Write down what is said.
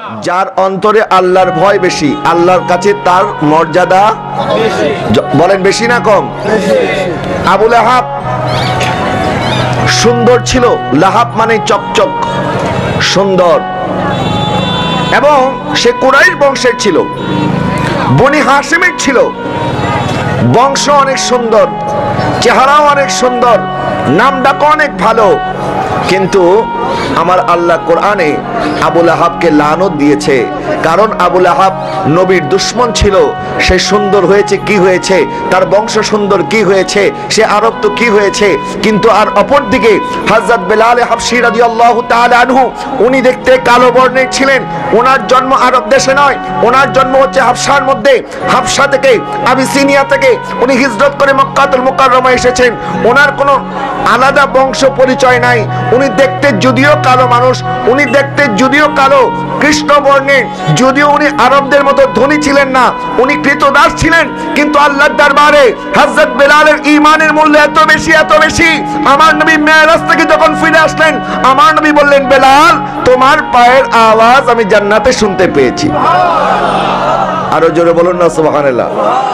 যার অন্তরে আল্লাহর ভয় বেশি, আল্লাহর কাছে তার মর্যাদা বলেন বেশি না কম? আবু লাহাব সুন্দর ছিল, লাহাব মানে চকচক সুন্দর, এবং সে কুরাইশ বংশের ছিল, বনি হাশিমের ছিল, বংশ অনেক সুন্দর, চেহারাও অনেক সুন্দর, নাম ডাক অনেক ভালো। কিন্তু আমার আল্লাহ কোরআনে আবু লাহাবকে লানত দিয়েছে, কারণ আবু লাহাব নবীর দুশমন ছিল। সে সুন্দর হয়েছে কি হয়েছে, তার বংশ সুন্দর কি হয়েছে, সে আরব তো কি হয়েছে। কিন্তু আর অপর দিকে হযরত বেলাল হাবশী রাদিয়াল্লাহু তাআলা আনহু, উনি দেখতে কালো বর্ণের ছিলেন। ওনার জন্ম আরব দেশে নয়, ওনার জন্ম হচ্ছে হাবশার মধ্যে। হাবশা থেকে, আবিসিনিয়া থেকে উনি হিজরত করে মক্কাতুল মুকাররমা এসেছেন। ওনার কোনো আলাদা বংশ পরিচয় নাই। উনি দেখতে যদিও কালো মানুষ, উনি দেখতে যদিও কালো কৃষ্ণ বর্ণের, যদিও উনি আরবদের মতো ধনী ছিলেন না, উনি কৃতদাস ছিলেন, কিন্তু আল্লাহর দরবারে হযরত বেলালের ঈমানের মূল্য এত বেশি, এত বেশি। আমার নবী মেরাজ থেকে যখন ফিরে আসলেন, আমার নবী বললেন, বেলাল তোমার পায়ের আওয়াজ আমি জান্নাতে শুনতে পেয়েছি। আরো জোরে বলুন না সুবহানাল্লাহ।